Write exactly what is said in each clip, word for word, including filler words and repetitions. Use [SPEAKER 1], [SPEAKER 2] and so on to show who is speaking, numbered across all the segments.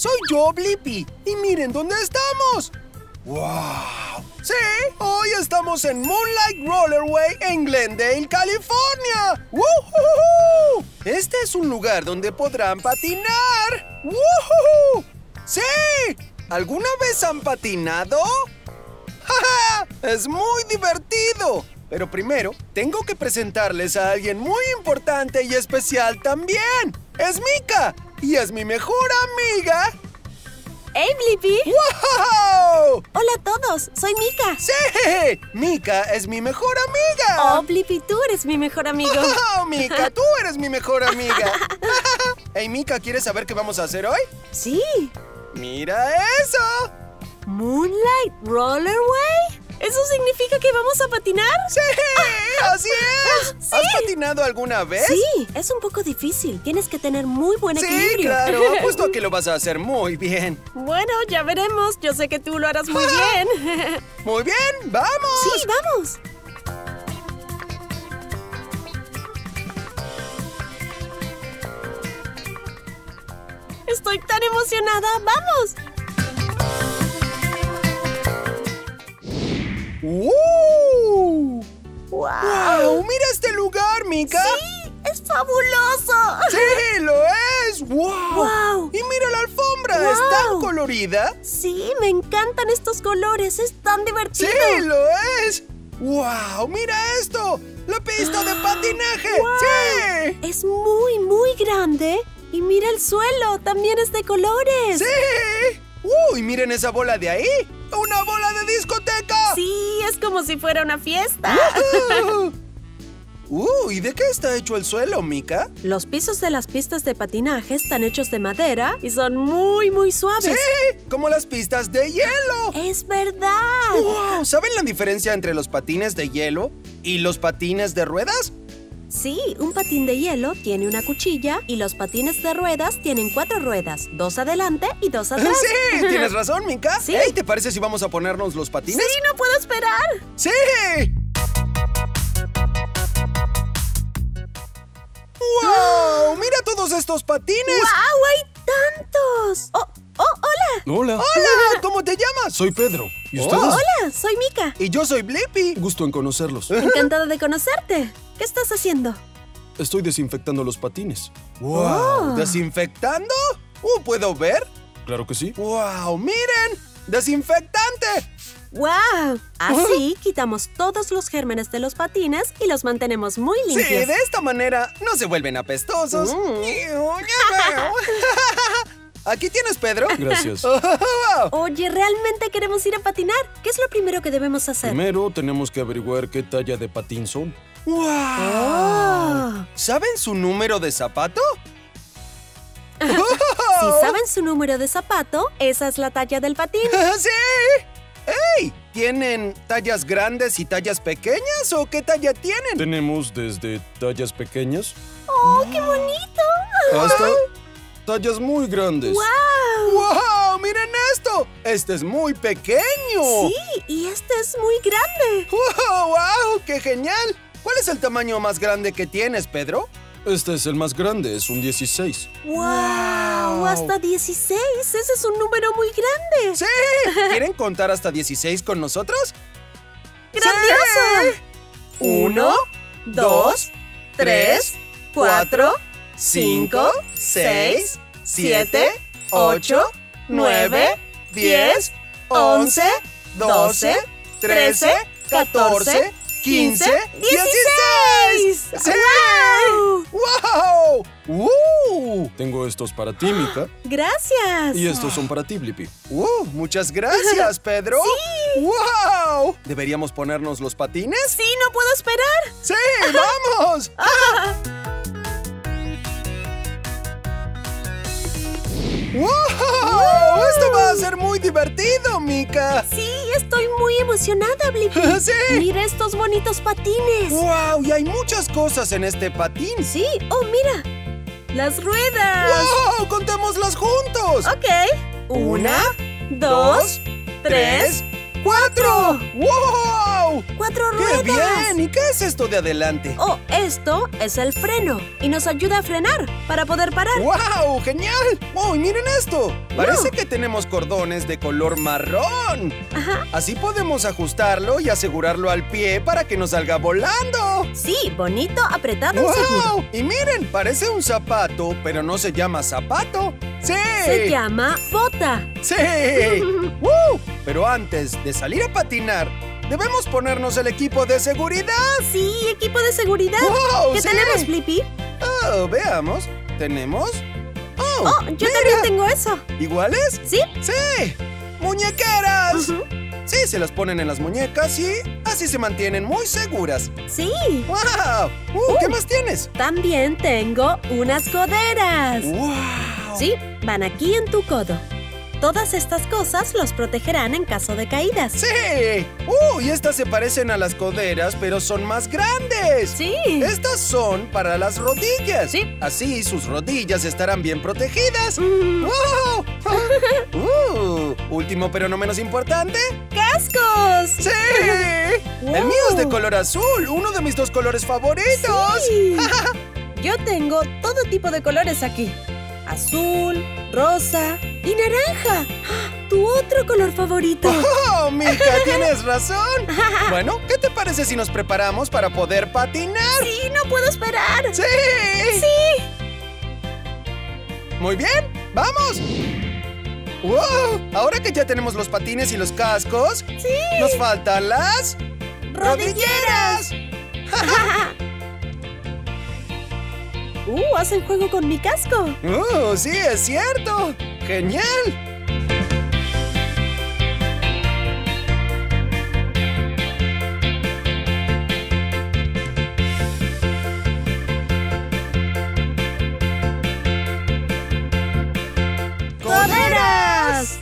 [SPEAKER 1] soy yo, Blippi. Y miren dónde estamos. ¡Wow! ¡Sí! Hoy estamos en Moonlight Rollerway en Glendale, California. ¡Woohoo! Este es un lugar donde podrán patinar. ¡Woohoo! ¡Sí! ¿Alguna vez han patinado? ¡Ja, ja! ¡Es muy divertido! Pero primero, tengo que presentarles a alguien muy importante y especial también. ¡Es Mika! Y es mi mejor amiga.
[SPEAKER 2] ¡Hey, Blippi!
[SPEAKER 1] ¡Wow!
[SPEAKER 2] Hola a todos, soy Mika.
[SPEAKER 1] ¡Sí! Mika es mi mejor amiga.
[SPEAKER 2] Oh, Blippi, tú eres mi mejor amigo.
[SPEAKER 1] ¡Oh, Mika, tú eres mi mejor amiga! Hey, Mika, ¿quieres saber qué vamos a hacer hoy?
[SPEAKER 2] Sí.
[SPEAKER 1] ¡Mira eso!
[SPEAKER 2] ¿Moonlight Rollerway? ¿Eso significa que vamos a patinar?
[SPEAKER 1] ¡Sí! ¡Así es!
[SPEAKER 2] ¿Sí?
[SPEAKER 1] ¿Has patinado alguna vez?
[SPEAKER 2] Sí, es un poco difícil. Tienes que tener muy buen
[SPEAKER 1] Sí,
[SPEAKER 2] equilibrio.
[SPEAKER 1] claro. Apuesto a que lo vas a hacer muy bien.
[SPEAKER 2] Bueno, ya veremos. Yo sé que tú lo harás muy bien.
[SPEAKER 1] Muy bien, ¡vamos!
[SPEAKER 2] Sí, vamos. Estoy tan emocionada. ¡Vamos!
[SPEAKER 1] ¡Uh!
[SPEAKER 2] ¡Wow!
[SPEAKER 1] ¡Wow! ¡Mira este lugar, Mika!
[SPEAKER 2] ¡Sí! ¡Es fabuloso!
[SPEAKER 1] ¡Sí, lo es! ¡Wow!
[SPEAKER 2] ¡Wow!
[SPEAKER 1] ¡Y mira la alfombra!
[SPEAKER 2] ¡Wow!
[SPEAKER 1] ¿Es tan colorida?
[SPEAKER 2] Sí, me encantan estos colores. Es tan divertido.
[SPEAKER 1] ¡Sí, lo es! ¡Wow! ¡Mira esto! ¡La pista de patinaje!
[SPEAKER 2] ¡Wow!
[SPEAKER 1] ¡Sí!
[SPEAKER 2] Es muy, muy grande. Y mira el suelo, también es de colores.
[SPEAKER 1] ¡Sí! ¡Uy! ¡Miren esa bola de ahí! ¡Una bola de discoteca!
[SPEAKER 2] Sí, es como si fuera una fiesta.
[SPEAKER 1] ¡Uy! ¿De qué está hecho el suelo, Mika?
[SPEAKER 2] Los pisos de las pistas de patinaje están hechos de madera y son muy, muy suaves.
[SPEAKER 1] ¡Sí! ¡Como las pistas de hielo!
[SPEAKER 2] ¡Es verdad!
[SPEAKER 1] ¡Wow! ¿Saben la diferencia entre los patines de hielo y los patines de ruedas?
[SPEAKER 2] Sí, un patín de hielo tiene una cuchilla y los patines de ruedas tienen cuatro ruedas, dos adelante y dos atrás.
[SPEAKER 1] ¡Sí! ¿Tienes razón, Mika?
[SPEAKER 2] Sí.
[SPEAKER 1] Hey, ¿te parece si vamos a ponernos los patines?
[SPEAKER 2] Sí, no puedo esperar.
[SPEAKER 1] ¡Sí! ¡Wow! ¡Mira todos estos patines!
[SPEAKER 2] ¡Wow! ¡Hay tantos! ¡Oh, oh, hola!
[SPEAKER 3] Hola.
[SPEAKER 1] ¡Hola! ¿Cómo te llamas?
[SPEAKER 3] Soy Pedro. ¿Y
[SPEAKER 1] Oh.
[SPEAKER 3] ustedes?
[SPEAKER 2] Hola, soy Mika.
[SPEAKER 1] Y yo soy Blippi.
[SPEAKER 3] Gusto en conocerlos.
[SPEAKER 2] Encantada de conocerte. ¿Qué estás haciendo?
[SPEAKER 3] Estoy desinfectando los patines.
[SPEAKER 1] ¡Wow!
[SPEAKER 2] Oh.
[SPEAKER 1] ¿Desinfectando? Uh, ¿puedo ver?
[SPEAKER 3] Claro que sí.
[SPEAKER 1] ¡Wow! ¡Miren! ¡Desinfectante!
[SPEAKER 2] ¡Wow! Así quitamos todos los gérmenes de los patines y los mantenemos muy
[SPEAKER 1] Sí,
[SPEAKER 2] limpios.
[SPEAKER 1] de esta manera no se vuelven apestosos.
[SPEAKER 2] Mm.
[SPEAKER 1] Iu, ya veo. Aquí tienes, Pedro.
[SPEAKER 3] Gracias.
[SPEAKER 1] Oh, wow.
[SPEAKER 2] Oye, ¿realmente queremos ir a patinar? ¿Qué es lo primero que debemos hacer?
[SPEAKER 3] Primero tenemos que averiguar qué talla de patín son.
[SPEAKER 1] ¡Wow!
[SPEAKER 2] Oh.
[SPEAKER 1] ¿Saben su número de zapato?
[SPEAKER 2] Si saben su número de zapato, esa es la talla del patín.
[SPEAKER 1] ¡Sí! ¡Ey! ¿Tienen tallas grandes y tallas pequeñas o qué talla tienen?
[SPEAKER 3] Tenemos desde tallas pequeñas
[SPEAKER 2] ¡Oh, qué bonito!
[SPEAKER 3] hasta tallas muy grandes.
[SPEAKER 2] ¡Wow!
[SPEAKER 1] ¡Wow! ¡Miren esto! Este es muy pequeño.
[SPEAKER 2] Sí, y este es muy grande.
[SPEAKER 1] ¡Wow! ¡Wow! ¡Qué genial! ¿Cuál es el tamaño más grande que tienes, Pedro?
[SPEAKER 3] Este es el más grande, es un dieciséis.
[SPEAKER 2] ¡Wow! Hasta dieciséis. Ese es un número muy grande.
[SPEAKER 1] ¡Sí! ¿Quieren contar hasta dieciséis con nosotros?
[SPEAKER 2] ¡Grandioso!
[SPEAKER 1] Uno, dos, tres, cuatro, cinco, seis, siete, ocho, nueve, diez, once, doce, trece, catorce, quince, dieciséis. ¡Sí!
[SPEAKER 2] ¡Wow!
[SPEAKER 1] ¡Wow! ¡Uh!
[SPEAKER 3] Tengo estos para ti, Mika,
[SPEAKER 2] ¡Gracias!
[SPEAKER 3] y estos son para ti, Blippi.
[SPEAKER 1] ¡Uh! Muchas gracias, Pedro.
[SPEAKER 2] ¡Sí!
[SPEAKER 1] ¡Wow! ¿Deberíamos ponernos los patines?
[SPEAKER 2] ¡Sí, no puedo esperar!
[SPEAKER 1] ¡Sí! ¡Vamos! ¡Wow! Esto va a ser muy divertido, Mika.
[SPEAKER 2] Sí, estoy muy emocionada, Blippi.
[SPEAKER 1] ¡Sí!
[SPEAKER 2] Mira estos bonitos patines.
[SPEAKER 1] ¡Wow! Y hay muchas cosas en este patín.
[SPEAKER 2] Sí, oh, mira. Las ruedas.
[SPEAKER 1] ¡Wow! ¡Contémoslas juntos!
[SPEAKER 2] Ok. Una, dos, tres, ¡Cuatro!
[SPEAKER 1] ¡Wow!
[SPEAKER 2] ¡Cuatro
[SPEAKER 1] ¡Qué
[SPEAKER 2] ruedas!
[SPEAKER 1] bien! ¿Y qué es esto de adelante?
[SPEAKER 2] Oh, esto es el freno y nos ayuda a frenar para poder parar.
[SPEAKER 1] ¡Wow! ¡Genial! ¡Oh, y miren esto! Parece
[SPEAKER 2] Wow.
[SPEAKER 1] que tenemos cordones de color marrón.
[SPEAKER 2] Ajá.
[SPEAKER 1] Así podemos ajustarlo y asegurarlo al pie para que no salga volando.
[SPEAKER 2] Sí, bonito, apretado y seguro.
[SPEAKER 1] ¡Wow! Y miren, parece un zapato, pero no se llama zapato. ¡Sí!
[SPEAKER 2] Se llama bota.
[SPEAKER 1] ¡Sí! ¡Woo! Pero antes de salir a patinar, debemos ponernos el equipo de seguridad.
[SPEAKER 2] Sí, equipo de seguridad.
[SPEAKER 1] ¡Wow!
[SPEAKER 2] ¿Qué
[SPEAKER 1] sí!
[SPEAKER 2] tenemos, Blippi?
[SPEAKER 1] Oh, veamos. ¿Tenemos? ¡Oh!
[SPEAKER 2] Oh, yo
[SPEAKER 1] mira.
[SPEAKER 2] también tengo eso.
[SPEAKER 1] ¿Iguales?
[SPEAKER 2] ¿Sí?
[SPEAKER 1] ¡Sí! ¡Muñequeras!
[SPEAKER 2] Ujú.
[SPEAKER 1] Sí, se las ponen en las muñecas y así se mantienen muy seguras.
[SPEAKER 2] Sí.
[SPEAKER 1] ¡Wow! Uh, ¿Qué más tienes?
[SPEAKER 2] También tengo unas coderas.
[SPEAKER 1] ¡Wow!
[SPEAKER 2] Sí, van aquí en tu codo. Todas estas cosas los protegerán en caso de caídas.
[SPEAKER 1] ¡Sí! ¡Uh! Y estas se parecen a las coderas, pero son más grandes.
[SPEAKER 2] Sí.
[SPEAKER 1] Estas son para las rodillas.
[SPEAKER 2] Sí.
[SPEAKER 1] Así sus rodillas estarán bien protegidas.
[SPEAKER 2] Mm,
[SPEAKER 1] ¡Wow! uh, último, pero no menos importante.
[SPEAKER 2] ¡Cascos!
[SPEAKER 1] ¡Sí!
[SPEAKER 2] Wow.
[SPEAKER 1] El mío es de color azul, uno de mis dos colores favoritos.
[SPEAKER 2] Sí. Yo tengo todo tipo de colores aquí. Azul, rosa y naranja. ¡Ah! Tu otro color favorito.
[SPEAKER 1] ¡Oh, Mika, tienes razón! Bueno, ¿qué te parece si nos preparamos para poder patinar?
[SPEAKER 2] Sí, no puedo esperar.
[SPEAKER 1] ¡Sí!
[SPEAKER 2] Sí.
[SPEAKER 1] Muy bien, ¡vamos! ¡Wow! Ahora que ya tenemos los patines y los cascos,
[SPEAKER 2] Sí.
[SPEAKER 1] nos faltan las rodilleras.
[SPEAKER 2] Uh, hacen juego con mi casco.
[SPEAKER 1] ¡Uh, sí, es cierto! ¡Genial!
[SPEAKER 2] ¡Coderas!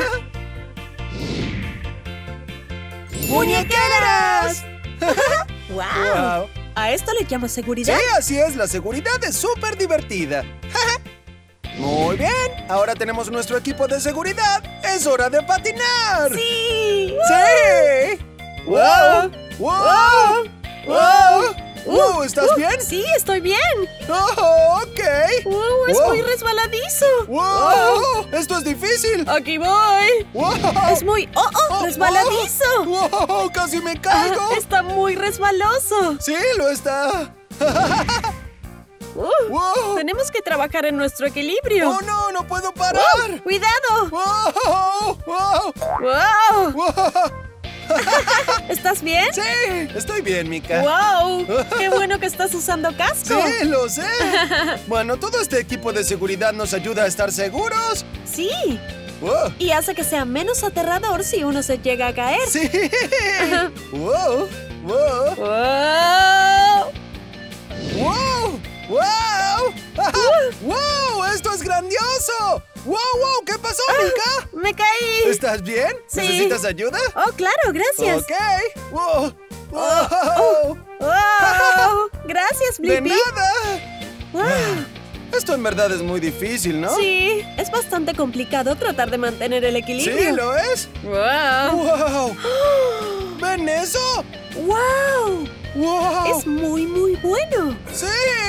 [SPEAKER 2] ¡Muñequeras! ¡Wow!
[SPEAKER 1] ¡Wow!
[SPEAKER 2] ¿A esto le llamo
[SPEAKER 1] Sí,
[SPEAKER 2] seguridad?
[SPEAKER 1] así es, la seguridad es súper divertida. Muy bien, ahora tenemos nuestro equipo de seguridad. ¡Es hora de patinar!
[SPEAKER 2] ¡Sí!
[SPEAKER 1] ¡Sí! ¡Wow! ¡Wow! ¡Wow! ¡Uh! ¿Estás
[SPEAKER 2] Uh,
[SPEAKER 1] bien?
[SPEAKER 2] Sí, estoy bien.
[SPEAKER 1] ¡Oh, ok!
[SPEAKER 2] Uh, es
[SPEAKER 1] Wow.
[SPEAKER 2] muy resbaladizo.
[SPEAKER 1] ¡Wow! ¡Esto es difícil!
[SPEAKER 2] Aquí voy.
[SPEAKER 1] ¡Wow!
[SPEAKER 2] Es muy... ¡Oh, oh! ¡Resbaladizo!
[SPEAKER 1] ¡Wow! ¡Casi me
[SPEAKER 2] Ah,
[SPEAKER 1] caigo!
[SPEAKER 2] está muy resbaloso.
[SPEAKER 1] ¡Sí, lo está!
[SPEAKER 2] Uh,
[SPEAKER 1] ¡Wow!
[SPEAKER 2] Tenemos que trabajar en nuestro equilibrio.
[SPEAKER 1] ¡Oh, no! ¡No puedo parar!
[SPEAKER 2] Uh, ¡Cuidado!
[SPEAKER 1] ¡Wow! ¡Wow!
[SPEAKER 2] ¡Wow!
[SPEAKER 1] ¡Wow!
[SPEAKER 2] ¿Estás bien?
[SPEAKER 1] ¡Sí! Estoy bien, Mika.
[SPEAKER 2] ¡Wow! ¡Qué bueno que estás usando casco!
[SPEAKER 1] ¡Sí, lo sé! Bueno, todo este equipo de seguridad nos ayuda a estar seguros.
[SPEAKER 2] Sí.
[SPEAKER 1] ¡Wow!
[SPEAKER 2] Y hace que sea menos aterrador si uno se llega a caer.
[SPEAKER 1] ¡Sí! ¡Wow! ¡Wow!
[SPEAKER 2] ¡Wow!
[SPEAKER 1] ¡Wow! ¡Wow! ¡Wow! ¡Esto es grandioso! ¡Wow, wow! ¿Qué pasó, Mika?
[SPEAKER 2] ¡Me caí!
[SPEAKER 1] ¿Estás bien?
[SPEAKER 2] Sí.
[SPEAKER 1] ¿Necesitas ayuda?
[SPEAKER 2] ¡Oh, claro! ¡Gracias!
[SPEAKER 1] Ok. ¡Wow! ¡Wow!
[SPEAKER 2] ¡Wow! ¡Gracias,
[SPEAKER 1] ¡De
[SPEAKER 2] Blippi!
[SPEAKER 1] nada!
[SPEAKER 2] ¡Wow!
[SPEAKER 1] Esto en verdad es muy difícil, ¿no?
[SPEAKER 2] Sí, es bastante complicado tratar de mantener el equilibrio.
[SPEAKER 1] Sí, lo es.
[SPEAKER 2] ¡Wow!
[SPEAKER 1] ¡Wow! ¿Ven eso?
[SPEAKER 2] ¡Wow!
[SPEAKER 1] ¡Wow!
[SPEAKER 2] Es muy, muy bueno.
[SPEAKER 1] ¡Sí!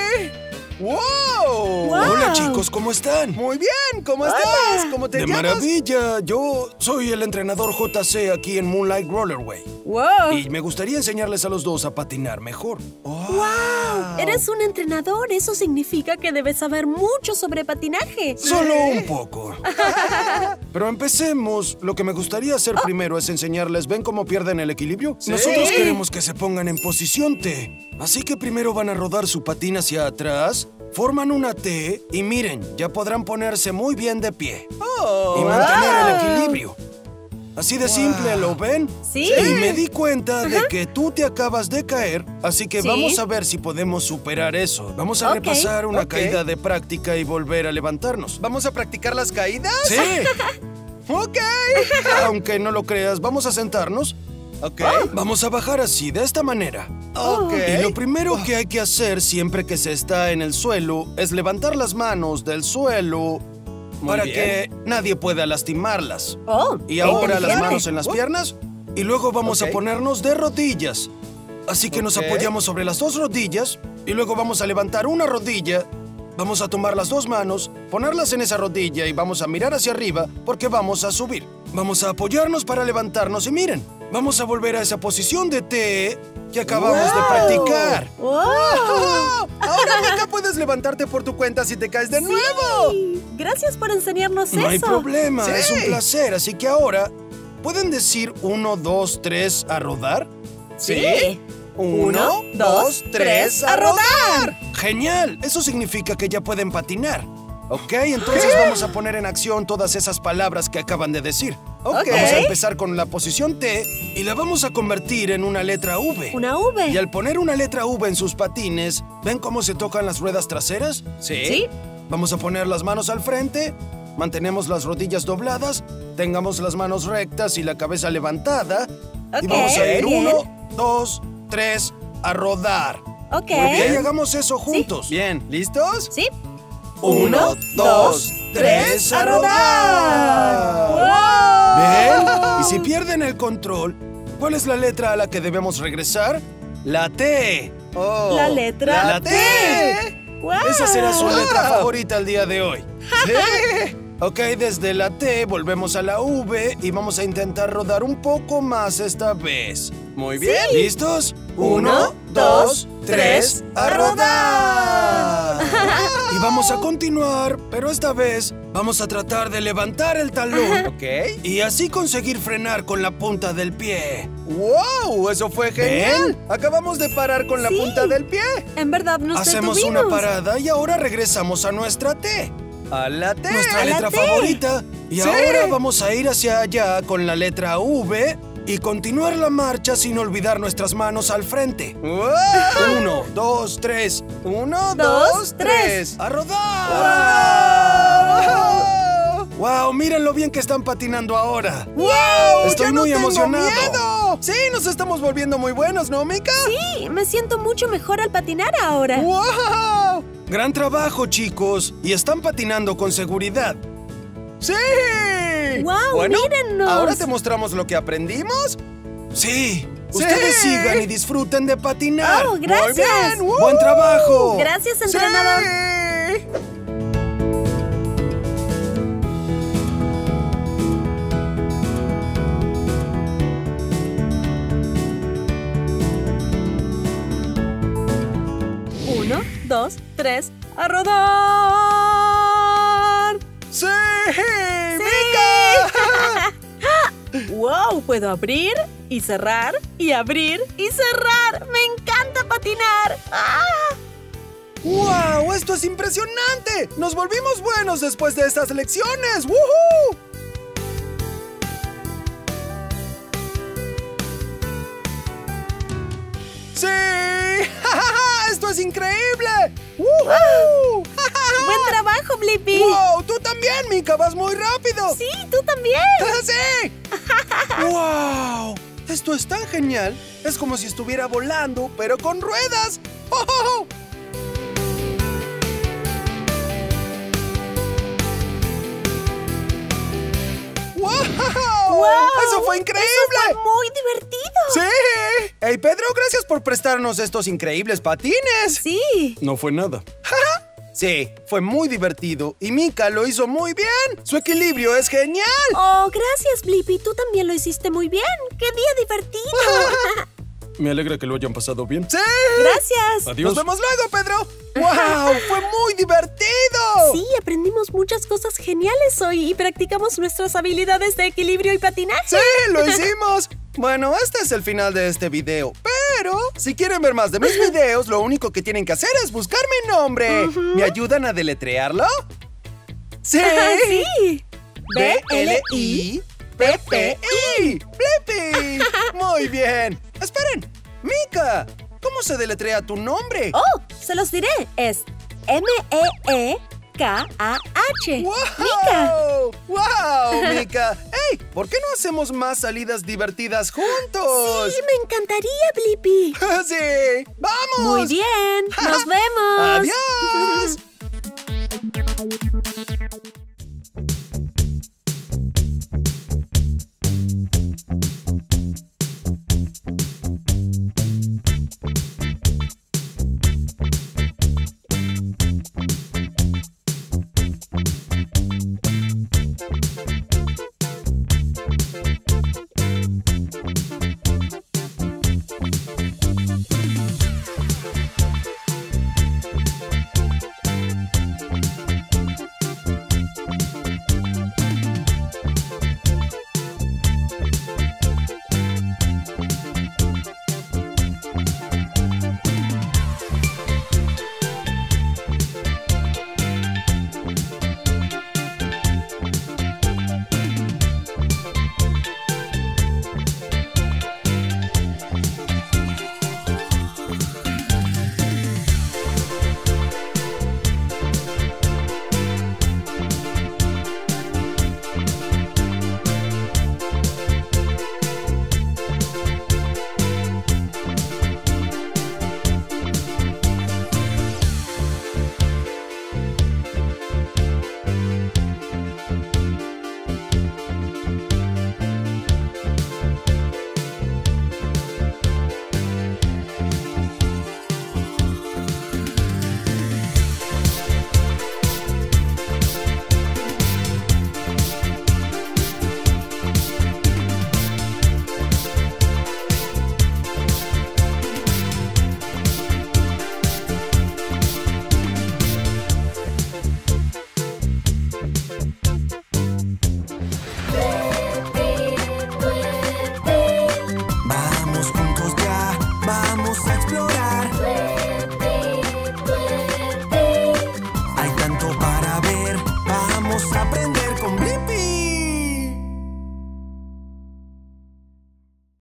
[SPEAKER 1] ¡Wow!
[SPEAKER 2] Wow.
[SPEAKER 3] Hola chicos, ¿cómo están?
[SPEAKER 1] Muy bien, ¿cómo
[SPEAKER 2] Hola.
[SPEAKER 1] estás? ¿Cómo te
[SPEAKER 3] De
[SPEAKER 1] llamas?
[SPEAKER 3] maravilla, yo soy el entrenador J C aquí en Moonlight Rollerway.
[SPEAKER 2] ¡Wow!
[SPEAKER 3] Y me gustaría enseñarles a los dos a patinar mejor.
[SPEAKER 2] ¡Wow! Eres un entrenador. Eso significa que debes saber mucho sobre patinaje.
[SPEAKER 3] Solo un poco. Pero empecemos. Lo que me gustaría hacer primero es enseñarles. ¿Ven cómo pierden el equilibrio?
[SPEAKER 1] Sí.
[SPEAKER 3] Nosotros queremos que se pongan en posición T. Así que primero van a rodar su patín hacia atrás, forman una T y miren, ya podrán ponerse muy bien de pie
[SPEAKER 1] Oh,
[SPEAKER 3] y mantener
[SPEAKER 2] wow.
[SPEAKER 3] el equilibrio. Así de simple, ¿lo ven?
[SPEAKER 2] Sí.
[SPEAKER 3] Y me di cuenta de que tú te acabas de caer, así que
[SPEAKER 2] Sí.
[SPEAKER 3] vamos a ver si podemos superar eso. Vamos a
[SPEAKER 2] Ok,
[SPEAKER 3] repasar una
[SPEAKER 1] ok.
[SPEAKER 3] caída de práctica y volver a levantarnos.
[SPEAKER 1] ¿Vamos a practicar las caídas?
[SPEAKER 3] ¡Sí!
[SPEAKER 1] Ok.
[SPEAKER 3] Aunque no lo creas, vamos a sentarnos.
[SPEAKER 1] Ok.
[SPEAKER 3] Vamos a bajar así, de esta manera.
[SPEAKER 1] Ok.
[SPEAKER 3] Y lo primero que hay que hacer siempre que se está en el suelo es levantar las manos del suelo
[SPEAKER 1] Muy
[SPEAKER 3] para
[SPEAKER 1] bien.
[SPEAKER 3] que nadie pueda lastimarlas.
[SPEAKER 2] Oh,
[SPEAKER 3] Y ahora las
[SPEAKER 2] inteligente.
[SPEAKER 3] manos en las
[SPEAKER 1] Uh.
[SPEAKER 3] piernas. y luego vamos
[SPEAKER 1] Ok.
[SPEAKER 3] a ponernos de rodillas. Así que nos
[SPEAKER 1] Ok.
[SPEAKER 3] apoyamos sobre las dos rodillas y luego vamos a levantar una rodilla. Vamos a tomar las dos manos, ponerlas en esa rodilla y vamos a mirar hacia arriba porque vamos a subir. Vamos a apoyarnos para levantarnos y miren, vamos a volver a esa posición de T que acabamos de
[SPEAKER 2] Wow.
[SPEAKER 3] practicar.
[SPEAKER 2] ¡Wow!
[SPEAKER 1] ¡Oh! Ahora, Mika, puedes levantarte por tu cuenta si te caes de nuevo.
[SPEAKER 2] Sí. Gracias por enseñarnos
[SPEAKER 3] No
[SPEAKER 2] eso.
[SPEAKER 3] hay problema,
[SPEAKER 1] Sí.
[SPEAKER 3] es un placer. Así que ahora, ¿pueden decir uno, dos, tres a rodar?
[SPEAKER 2] Sí.
[SPEAKER 1] Uno, dos, tres, a rodar.
[SPEAKER 3] ¡Genial! Eso significa que ya pueden patinar. Ok, entonces vamos a poner en acción todas esas palabras que acaban de decir.
[SPEAKER 1] Ok.
[SPEAKER 3] Vamos a empezar con la posición T y la vamos a convertir en una letra V.
[SPEAKER 2] Una V.
[SPEAKER 3] Y al poner una letra V en sus patines, ¿ven cómo se tocan las ruedas traseras?
[SPEAKER 2] Sí.
[SPEAKER 3] Vamos a poner las manos al frente, mantenemos las rodillas dobladas, tengamos las manos rectas y la cabeza levantada. Y
[SPEAKER 2] Ok,
[SPEAKER 3] vamos a ir
[SPEAKER 2] bien.
[SPEAKER 3] uno, dos, tres, a rodar.
[SPEAKER 2] Ok.
[SPEAKER 3] Muy bien, hagamos eso juntos.
[SPEAKER 1] Bien, ¿listos?
[SPEAKER 2] Sí.
[SPEAKER 3] Uno, dos, tres, a rodar. Bien, y si pierden el control, ¿cuál es la letra a la que debemos regresar? La T.
[SPEAKER 1] Oh,
[SPEAKER 2] La letra
[SPEAKER 3] La T.
[SPEAKER 2] ¡Wow!
[SPEAKER 3] Esa será su letra
[SPEAKER 1] Wow.
[SPEAKER 3] favorita el día de hoy.
[SPEAKER 1] Sí.
[SPEAKER 3] Ok, desde la T volvemos a la V y vamos a intentar rodar un poco más esta vez.
[SPEAKER 1] Muy bien.
[SPEAKER 3] ¿Listos?
[SPEAKER 2] Uno, dos, tres,
[SPEAKER 3] a rodar. Y vamos a continuar, pero esta vez vamos a tratar de levantar el talón
[SPEAKER 1] Ok.
[SPEAKER 3] y así conseguir frenar con la punta del pie.
[SPEAKER 1] ¡Wow! Eso fue genial. Acabamos de parar con la
[SPEAKER 2] Sí.
[SPEAKER 1] punta del pie.
[SPEAKER 2] En verdad nos
[SPEAKER 3] Hacemos
[SPEAKER 2] detuvimos.
[SPEAKER 3] una parada y ahora regresamos a nuestra T.
[SPEAKER 1] A la T.
[SPEAKER 3] Nuestra
[SPEAKER 2] A la
[SPEAKER 3] letra
[SPEAKER 2] T.
[SPEAKER 3] favorita. Y
[SPEAKER 1] Sí.
[SPEAKER 3] ahora vamos a ir hacia allá con la letra V y continuar la marcha sin olvidar nuestras manos al frente.
[SPEAKER 1] ¡Wow!
[SPEAKER 3] Uno, dos, tres.
[SPEAKER 1] Uno,
[SPEAKER 2] Dos,
[SPEAKER 1] dos,
[SPEAKER 2] tres.
[SPEAKER 1] tres.
[SPEAKER 3] ¡A rodar!
[SPEAKER 1] ¡Wow!
[SPEAKER 3] ¡Wow! Miren lo bien que están patinando ahora.
[SPEAKER 1] ¡Wow!
[SPEAKER 3] Estoy
[SPEAKER 1] ¡Ya no
[SPEAKER 3] muy
[SPEAKER 1] tengo
[SPEAKER 3] emocionado.
[SPEAKER 1] miedo! Sí, nos estamos volviendo muy buenos, ¿no, Mika?
[SPEAKER 2] Sí, me siento mucho mejor al patinar ahora.
[SPEAKER 1] ¡Wow!
[SPEAKER 3] Gran trabajo, chicos. Y están patinando con seguridad.
[SPEAKER 1] ¡Sí!
[SPEAKER 2] ¡Wow!
[SPEAKER 1] Bueno,
[SPEAKER 2] mírennos.
[SPEAKER 1] ¿ahora te mostramos lo que aprendimos?
[SPEAKER 3] Sí. Ustedes sigan y disfruten de patinar.
[SPEAKER 2] ¡Oh, gracias!
[SPEAKER 1] Muy bien. ¡Uh!
[SPEAKER 3] ¡Buen trabajo!
[SPEAKER 2] Gracias, entrenador.
[SPEAKER 1] ¡Sí!
[SPEAKER 2] Uno, dos, tres, a rodar.
[SPEAKER 1] ¡Sí!
[SPEAKER 2] ¡Sí!
[SPEAKER 1] ¡Mika!
[SPEAKER 2] ¡Wow! Puedo abrir y cerrar y abrir y cerrar. ¡Me encanta patinar! ¡Ah!
[SPEAKER 1] ¡Wow! ¡Esto es impresionante! ¡Nos volvimos buenos después de estas lecciones! ¡Woohoo! ¡Sí! ¡Ja, ja, ja! ¡Esto es increíble! ¡Woohoo! ¡Ja, ja, ja!
[SPEAKER 2] ¡Buen trabajo, Blippi!
[SPEAKER 1] ¡Wow! ¡Tú también, Mika! ¡Vas muy rápido!
[SPEAKER 2] ¡Sí, tú también!
[SPEAKER 1] ¡Sí! ¡Wow! Esto es tan genial. Es como si estuviera volando, pero con ruedas. ¡Oh, oh, oh! ¡Wow!
[SPEAKER 2] ¡Wow!
[SPEAKER 1] ¡Eso fue increíble!
[SPEAKER 2] ¡Eso fue muy divertido!
[SPEAKER 1] ¡Sí! ¡Hey, Pedro! Gracias por prestarnos estos increíbles patines.
[SPEAKER 2] ¡Sí!
[SPEAKER 3] No fue nada.
[SPEAKER 1] Sí, fue muy divertido y Mika lo hizo muy bien. Su equilibrio es genial.
[SPEAKER 2] ¡Oh, gracias, Blippi! Tú también lo hiciste muy bien. ¡Qué día divertido!
[SPEAKER 3] Me alegra que lo hayan pasado bien.
[SPEAKER 1] ¡Sí!
[SPEAKER 2] ¡Gracias!
[SPEAKER 3] Adiós.
[SPEAKER 1] ¡Nos vemos luego, Pedro! ¡Wow! ¡Fue muy divertido!
[SPEAKER 2] Sí, aprendimos muchas cosas geniales hoy y practicamos nuestras habilidades de equilibrio y patinaje.
[SPEAKER 1] ¡Sí, lo hicimos! Bueno, este es el final de este video, pero si quieren ver más de mis videos, lo único que tienen que hacer es buscar mi nombre. ¿Me ayudan a deletrearlo? ¡Sí!
[SPEAKER 2] ¡Sí!
[SPEAKER 1] B L I P P I ¡Blippi! Muy bien. Esperen, Mika, ¿cómo se deletrea tu nombre?
[SPEAKER 2] ¡Oh! Se los diré. Es M E E K A H.
[SPEAKER 1] ¡Wow!
[SPEAKER 2] ¡Mika!
[SPEAKER 1] ¡Wow, Mika! ¡Ey! ¿Por qué no hacemos más salidas divertidas juntos?
[SPEAKER 2] Sí, me encantaría, Blippi.
[SPEAKER 1] ¡Sí! ¡Vamos!
[SPEAKER 2] Muy bien. Nos vemos.
[SPEAKER 1] ¡Adiós!